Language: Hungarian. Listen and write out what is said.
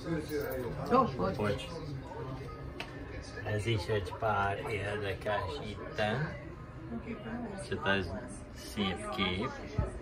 Bocs. Ez is egy pár érdekes itten. Ez szép kép.